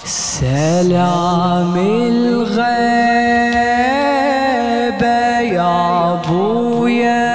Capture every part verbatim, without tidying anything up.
سلام الغيبة يا ابويا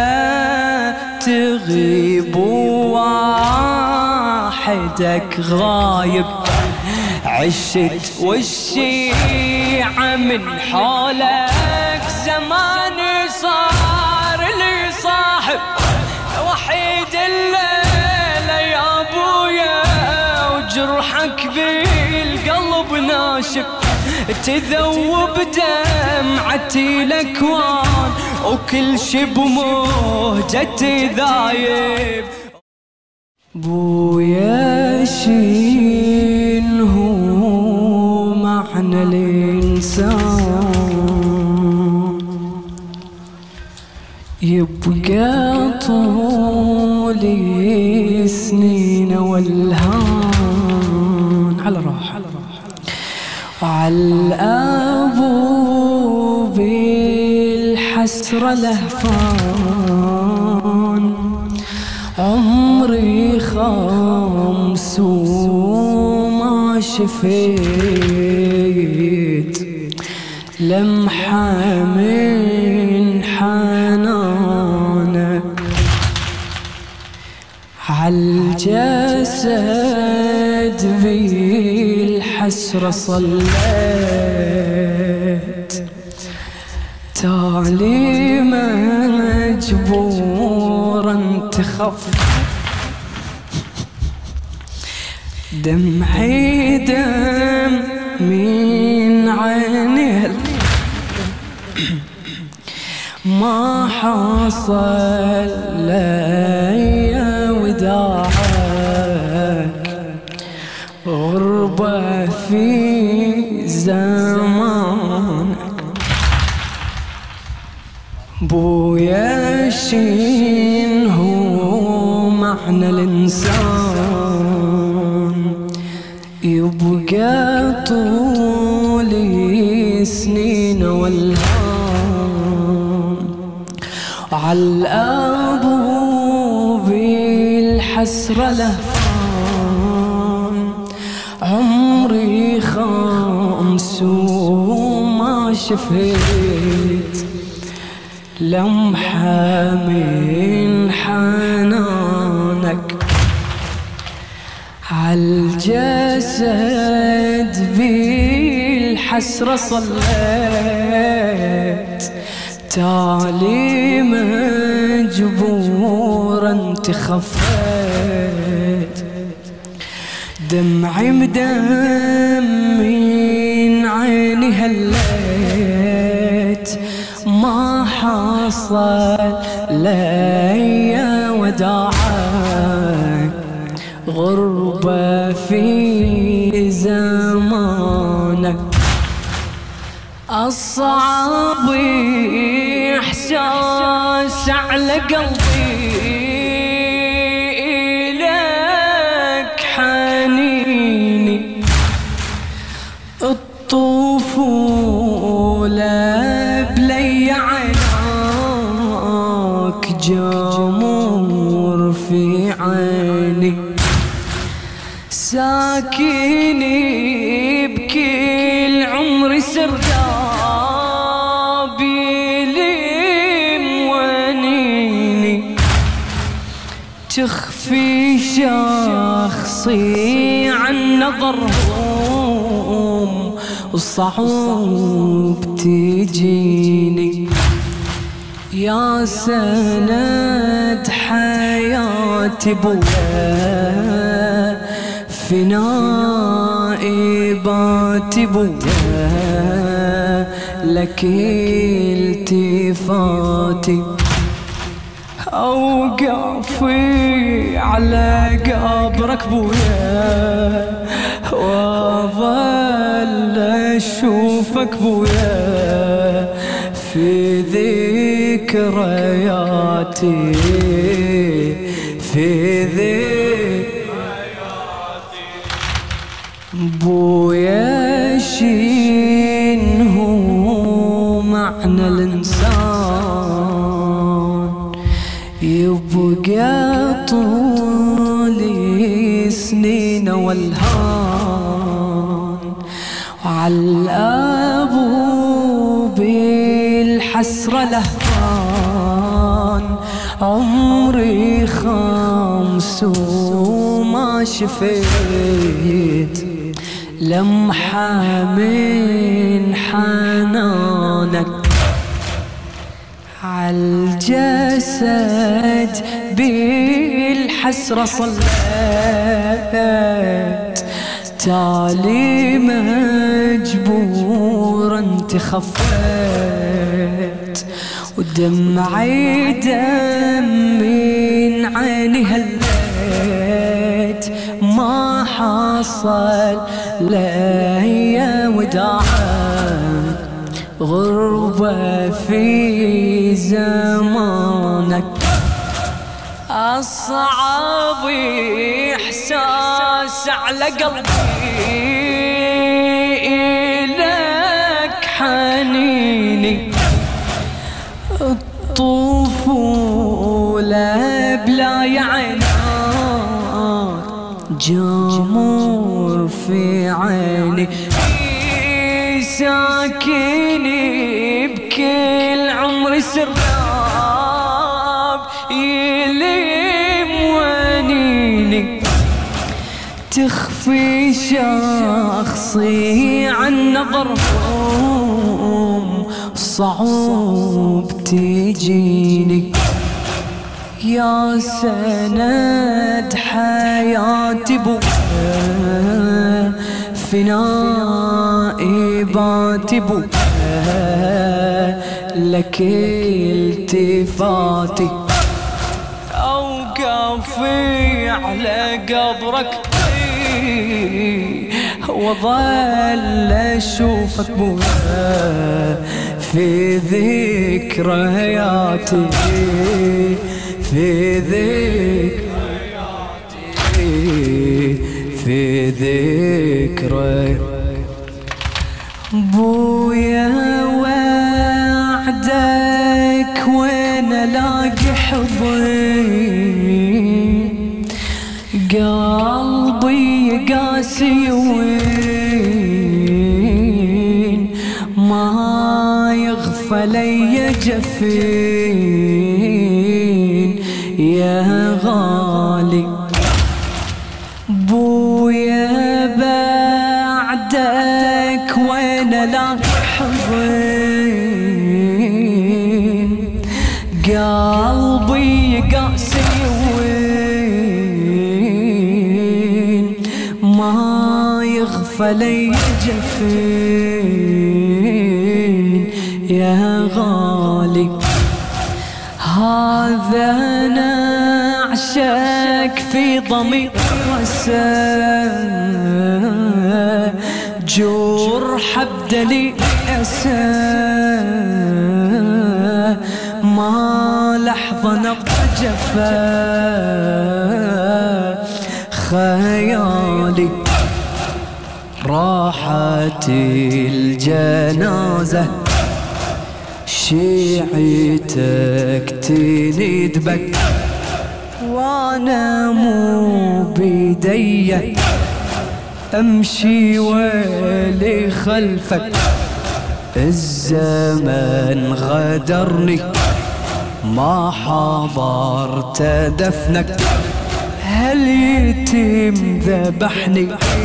تغيب وحدك غايب، عشت والشيعة من حولك، زماني صار لي صاحب وحيد الليلة يا ابويا، وجرحك بالقلب ناشف تذوب دمعتي الاكوان، وكل شي بمهجتي ذايب. بويا شين هو معنى الإنسان، يبقى طول سنين والهان على روح وعلى الأبو بالحسرة لهفان، عمري خمس وما شفيت لمحة من حنانك، عالجسد بالحسرة صليت، تالي مجبورا تخف دمعي دم من عيني، ما حصل لي وداعك، غربة في زمانك. بويا شين هو معنى الإنسان، يبقى طول سنين والهان، وعلى الأبو بالحسرة لهفان، عمري خمس وما شفيت لمحة من حنانك، عالجسد بالحسرة صليت، تالي مجبورا تخفيت دمعي مدم من عيني هليت، ما حصل لي وداعك، غربة في زمانك. الصعب إحساس على قلبي إليك حنيني، الطفولة بلي عيناك جمور في عيني، ساكني بكل عمري سردابي لي موانيني، تخفي شخصي عن نظرهم وصعوب تجيني، يا سند حياتي بويا في نائباتي بويا، لك التفاتي أوقفي على قبرك بويا، وأظل أشوفك بويا في ذكرياتي، في ذكرياتي. بويا شين هو معنى الإنسان، يبقى طول سنين والهان، عالابو بالحسرة لهفان، عمري خمس وما شفيت لمحة من حنانك عالجسد بالحسرة صليت، تالي مجبورا تخفيت، ودمعي دم من عيني هليت، ما حصل لي وداعك غربة في زمانك، أصعب إحساس على قلبي إلك حنيني، الطفولة بلا يعنات جمر في عيني، ساكني بكل عمري سراب يلم ونيني، تخفي شخصي عن نظرهم صعوب تجيني، يا سند حياتي بو في نائباتي بو لك التفاتي، أوقفي على قبرك وظل أشوفك بو في ذكرياتي، في ذكرياتي، في ذكرياتي. بويا وعدك وين الاقي حضن، قلبي قاسي وين ما يغفل لي جفين يا غالي، بويا بعدك وين الاقي حضن، قلبي قاسي وين ما يغفل لي جفين يا غالي، هذا نعشك في ضمير رسا، جرح بدلي أسى، ما لحظة نبض جفا خيالي، راحت الجنازة شيعتك تنيد بك، وانا مو بيدي امشي ولي خلفك، الزمن غدرني ما حضرت دفنك، هل يتم ذبحني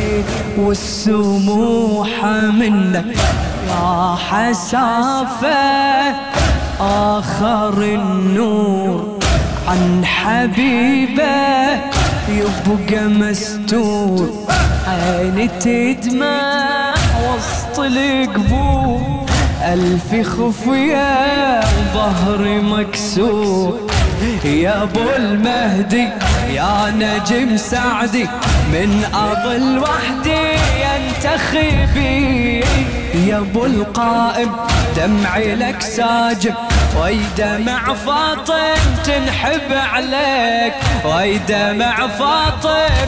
والسموحة منك، يا حسافة آخر النور عن حبيبه يبقى مستور، عيني تدمع وسط القبور، ألف خفية وظهري مكسور، يا ابو المهدي يا نجم سعدي، من اظل وحدي ينتخي بي، يا ابو القائم دمعي لك ساجب، ويدمع فاطم تنحب عليك، ويدمع فاطم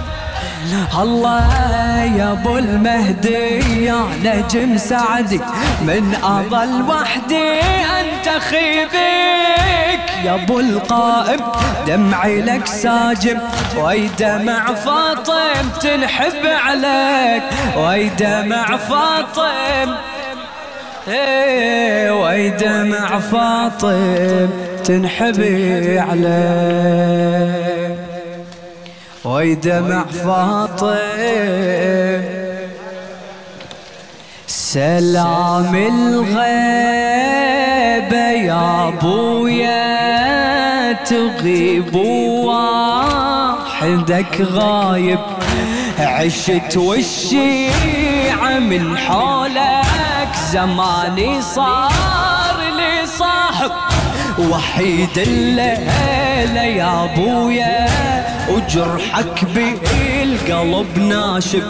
الله، يا ابو المهدي يا نجم سعدي، من اظل وحدي انتخي بيك، يا ابو القائم دمعي لك ساجم، وي دمع فاطم تنحب عليك، وي دمع فاطم، وي دمع فاطم تنحبي عليك، وي دمع فاطم. سلام الغيبة يا ابويا تغيب وحدك غايب، عشت والشيعة من حولك زماني صار لي صاحب، وحيد الليلة يا ابويا وجرحك بالقلب ناشب،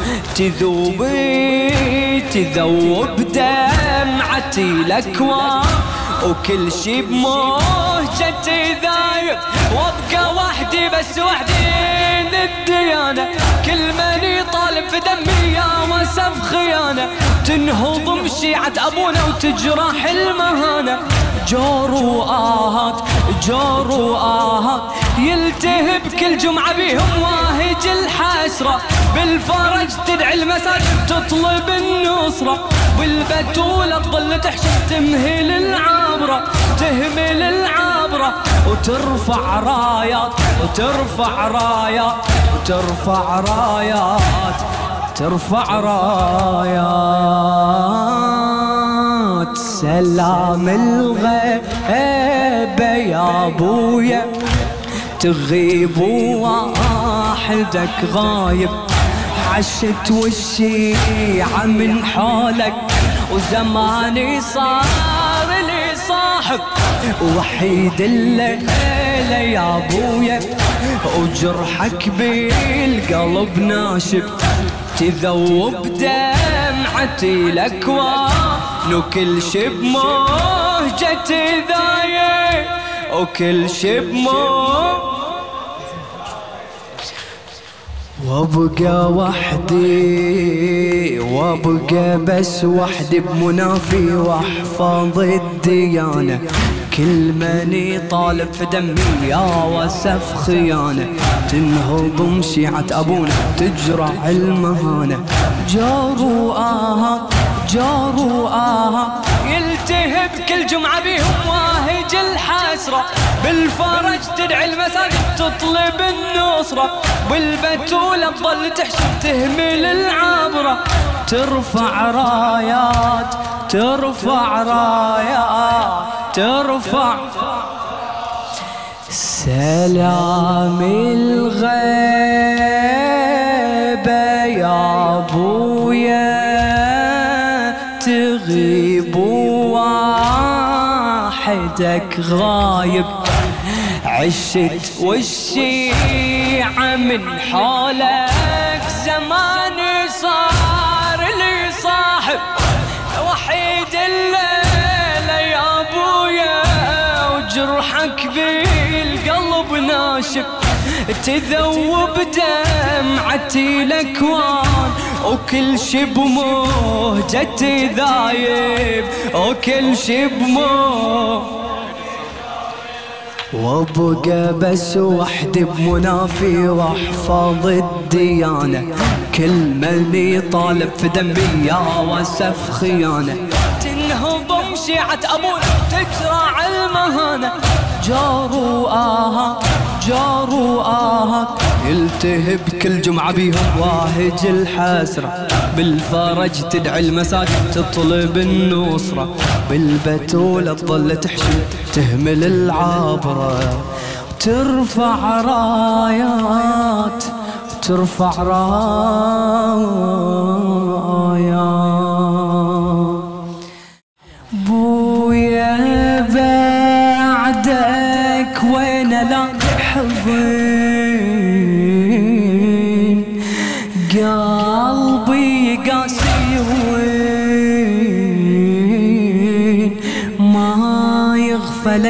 تذوبي تذوب دمعتي الاكوان وكل شي بموجتي ذايب، وابقى وحدي بس وحدي للديانة، كل من يطالب في دمي يا وسف خيانة، تنهض شيعة ابونا وتجرح المهانة، جور وآهات جور وآهات يلتهب كل جمعة بيهم واهج الحسرة، بالفرج تدعي المساجد تطلب النصرة، والبتولة تظل تحشد تمهل العبرة، تهمل العبرة وترفع رايات وترفع رايات وترفع رايات ترفع رايات. سلام الغيبة يا ابويا تغيب وحدك غايب، عشت والشيعة من حولك وزماني صار لي صاحب، وحيد الليلة يا ابويا وجرحك بالقلب ناشب، تذوب دمعتي الاكوان وكل شي بموجتي ذايب، وكل شي بموجتي وابقى وحدي وابقى بس وحدي بمنافي واحفظ الديانة، كل من يطالب في دمي يا وسف خيانة، تنهض شيعة ابونا تجرع المهانة، جار وآها جار وآها يلتهب كل جمعة بيهم واهج الحسرة، بالفرج تدعي المساجد تطلب النصرة، والبتولة تظل تحشد تهمل العبرة، ترفع رايات ترفع رايات ترفع. سلام الغيبة يا ابويا تغيب وحدك غايب، عشت والشيعة من حولك زماني صار لي صاحب، وحيد الليلة يا ابويا وجرحك بالقلب ناشب، تذوب دمعتي الاكوان وكل شي بموجتي ذايب، وكل شي بموجتي وابقى بس وحدي بمنافي واحفظ الديانة، كل من يطالب في دمي يا وسف خيانة، تنهض شيعة ابونا تجرع المهانة، جار وآها جار وآها يلتهب كل جمعة بيهم واهج الحسرة، بالفرج تدعي المساجد تطلب النصرة، بالبتولة تظل تحشد تهمل العبرة، ترفع رايات ترفع رايات. بويا بعدك وين لحظين، قلبي قاسي وين ما يغفل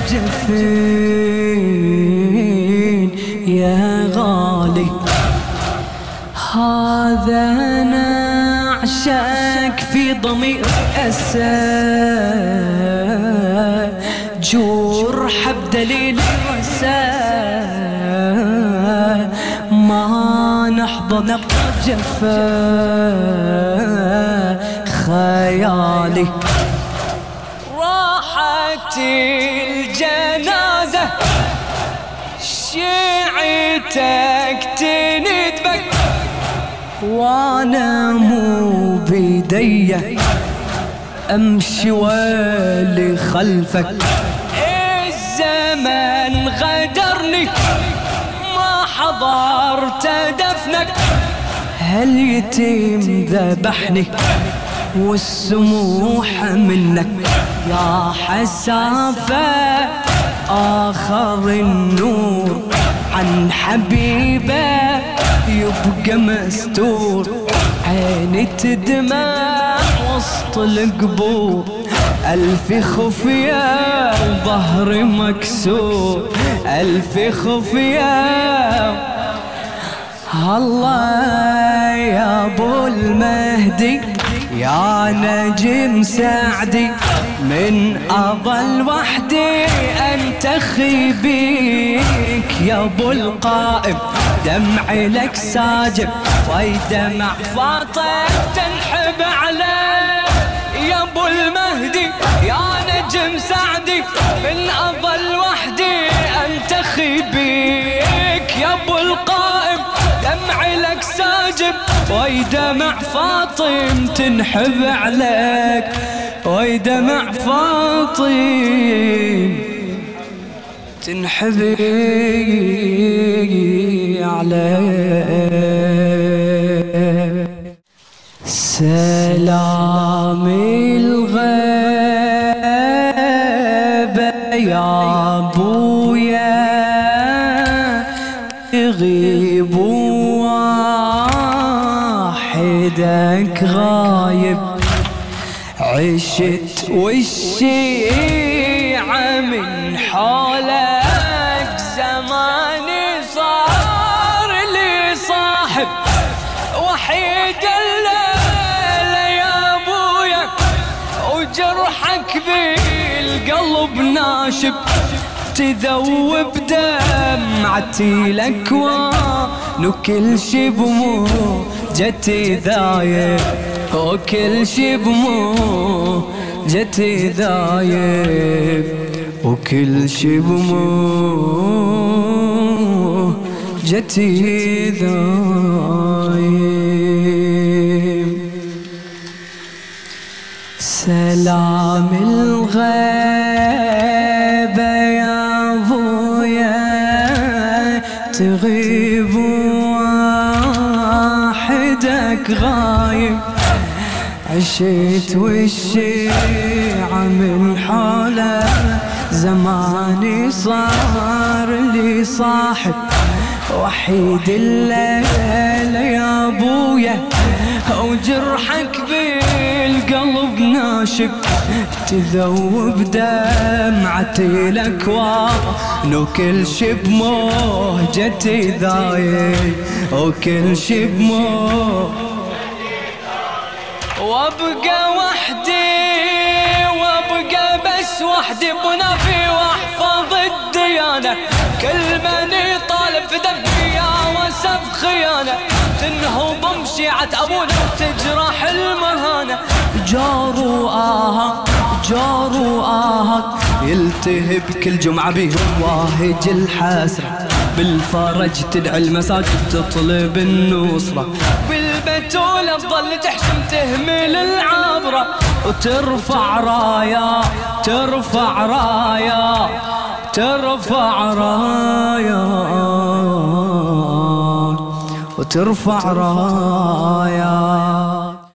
جفين يا غالي، هذا نعشك في ضمير أسى، جرح بدليل الرسال ما نحضن بجفا خيالي راحت الجنازة شيعتك تندبك وانا مو بيدي امشي والي خلفك الزمن غدرني ما حضرت دفنك هاليتيم ذبحني والسموح منك يا حسافة آخر النور عن حبيبه يبقى مستور عيني تدمع وسط القبور ألف خفية وظهري مكسور ألف خفية الله يا ابو المهدي يا نجم سعدي من أظل وحدي أنتخي بيك يا ابو القائم دمعي لك ساجب ويدمع فاطم تنحب عليه يا ابو المهدي يا نجم سعدي من أظل وحدي أنتخي بيك يا ابو القائم دمعي لك ساجب ويدمع فاطم تنحب عليك ويدمع فاطم تنحب عليك سلام الغيبة يا ابويا يغيب وحدك غايب عشت والشيعة من حولك زماني صار لي صاحب وحيد الليلة يا ابويا وجرحك بالقلب ناشب تذوب دمعتي لك وكل شي بموجتي ذايب وكل شي بموجتي ذايب وكل شي بموجتي ذايب سلام الغيبة يا ابويا تغيب وحدك غايب عشت والشيعة من حوله زماني صار لي صاحب وحيد الليل يا ابويا وجرحك بالقلب ناشب تذوب دمعتي الاكوان وكل شي بموجتي ذايب وكل شي بموجتي وابقى وحدي وابقى بس وحدي بنافي واحفظ الديانة كل من يطالب في دمي يا وسف خيانة تنهض بشيعة ابونا وتجرح المهانة جاروا آها جاروا آها يلتهب كل جمعة بهم واهج الحسرة بالفرج تدعي المساجد تطلب النصرة بالبتولة تظل تحشم تهمل العبرة وترفع رايا ترفع رايا ترفع رايا وترفع رايا